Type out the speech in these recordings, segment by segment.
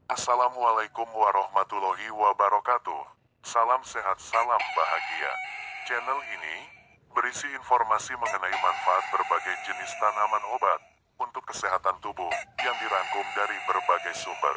Assalamualaikum warahmatullahi wabarakatuh. Salam sehat, salam bahagia. Channel ini berisi informasi mengenai manfaat berbagai jenis tanaman obat untuk kesehatan tubuh yang dirangkum dari berbagai sumber.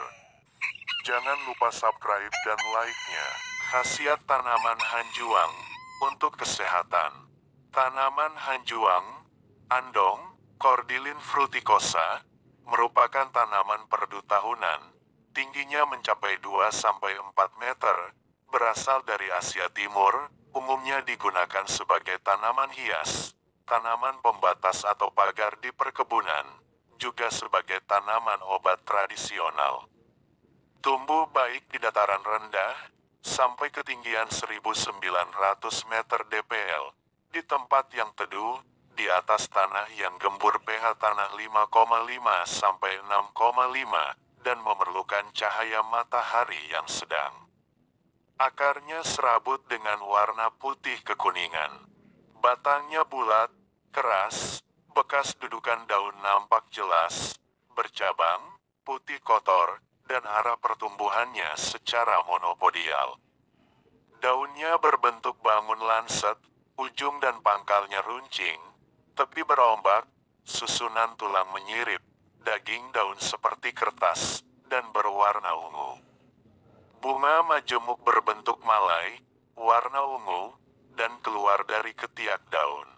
Jangan lupa subscribe dan like-nya. Khasiat tanaman hanjuang untuk kesehatan. Tanaman hanjuang, andong, Cordylin fruticosa, merupakan tanaman perdu tahunan. Tingginya mencapai 2-4 meter, berasal dari Asia Timur, umumnya digunakan sebagai tanaman hias, tanaman pembatas atau pagar di perkebunan, juga sebagai tanaman obat tradisional. Tumbuh baik di dataran rendah, sampai ketinggian 1900 meter dpl, di tempat yang teduh, di atas tanah yang gembur pH tanah 5,5 sampai 6,5, dan memerlukan cahaya matahari yang sedang. Akarnya serabut dengan warna putih kekuningan. Batangnya bulat, keras, bekas dudukan daun nampak jelas, bercabang, putih kotor, dan arah pertumbuhannya secara monopodial. Daunnya berbentuk bangun lanset, ujung dan pangkalnya runcing, tepi berombak, susunan tulang menyirip, daging daun seperti kertas, dan berwarna ungu. Bunga majemuk berbentuk malai, warna ungu, dan keluar dari ketiak daun.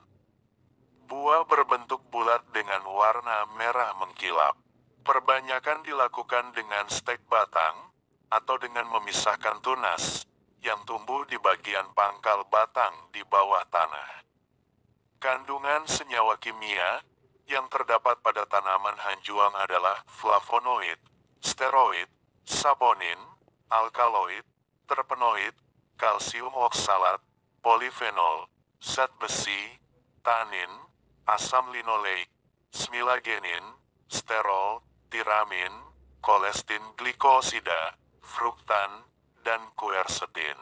Buah berbentuk bulat dengan warna merah mengkilap. Perbanyakan dilakukan dengan stek batang, atau dengan memisahkan tunas, yang tumbuh di bagian pangkal batang di bawah tanah. Kandungan senyawa kimia yang terdapat pada tanaman hanjuang adalah flavonoid, steroid, saponin, alkaloid, terpenoid, kalsium oksalat, polifenol, zat besi, tanin, asam linoleik, smilagenin, sterol, tiramin, kolestin glikosida, fruktan, dan quercetin.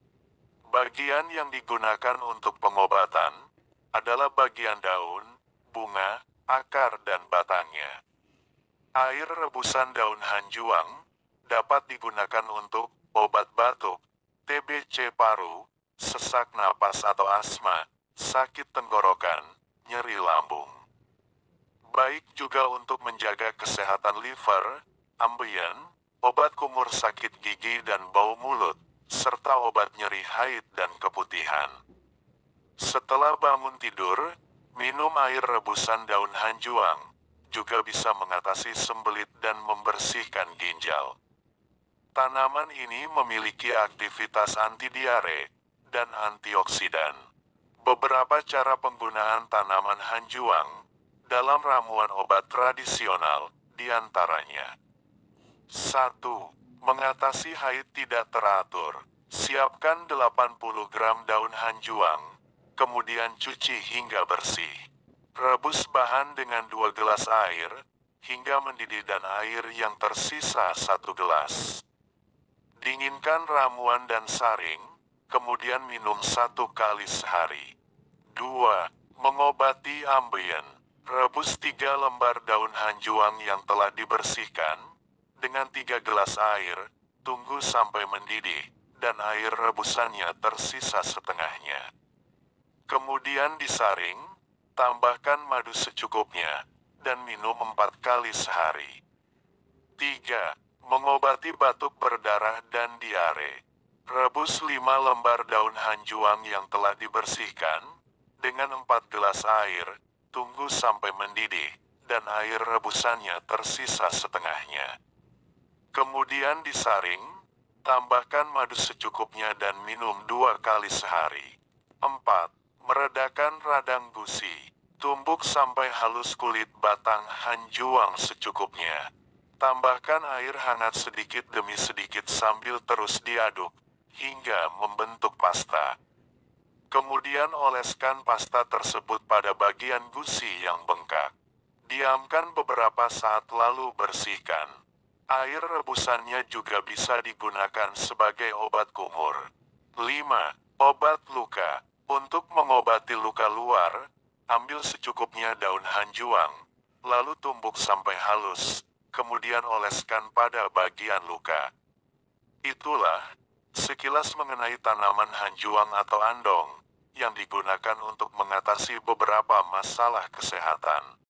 Bagian yang digunakan untuk pengobatan adalah bagian daun, bunga, akar, dan batangnya. Air rebusan daun hanjuang dapat digunakan untuk obat batuk, TBC paru, sesak napas atau asma, sakit tenggorokan, nyeri lambung. Baik juga untuk menjaga kesehatan liver, ambeien, obat kumur sakit gigi dan bau mulut, serta obat nyeri haid dan keputihan. Setelah bangun tidur, minum air rebusan daun hanjuang, juga bisa mengatasi sembelit dan membersihkan ginjal. Tanaman ini memiliki aktivitas anti-diare dan antioksidan. Beberapa cara penggunaan tanaman hanjuang dalam ramuan obat tradisional diantaranya. 1. Mengatasi haid tidak teratur. Siapkan 80 gram daun hanjuang, kemudian cuci hingga bersih. Rebus bahan dengan 2 gelas air, hingga mendidih dan air yang tersisa 1 gelas. Dinginkan ramuan dan saring, kemudian minum 1 kali sehari. 2. Mengobati ambeien. Rebus 3 lembar daun hanjuang yang telah dibersihkan, dengan 3 gelas air, tunggu sampai mendidih, dan air rebusannya tersisa setengahnya. Kemudian disaring, tambahkan madu secukupnya, dan minum 4 kali sehari. 3. Mengobati batuk berdarah dan diare. Rebus 5 lembar daun hanjuang yang telah dibersihkan, dengan 4 gelas air, tunggu sampai mendidih, dan air rebusannya tersisa setengahnya. Kemudian disaring, tambahkan madu secukupnya dan minum 2 kali sehari. 4. Meredakan radang gusi. Tumbuk sampai halus kulit batang hanjuang secukupnya. Tambahkan air hangat sedikit demi sedikit sambil terus diaduk, hingga membentuk pasta. Kemudian oleskan pasta tersebut pada bagian gusi yang bengkak. Diamkan beberapa saat lalu bersihkan. Air rebusannya juga bisa digunakan sebagai obat kumur. 5. Obat luka. Untuk mengobati luka luar, ambil secukupnya daun hanjuang, lalu tumbuk sampai halus, kemudian oleskan pada bagian luka. Itulah sekilas mengenai tanaman hanjuang atau andong yang digunakan untuk mengatasi beberapa masalah kesehatan.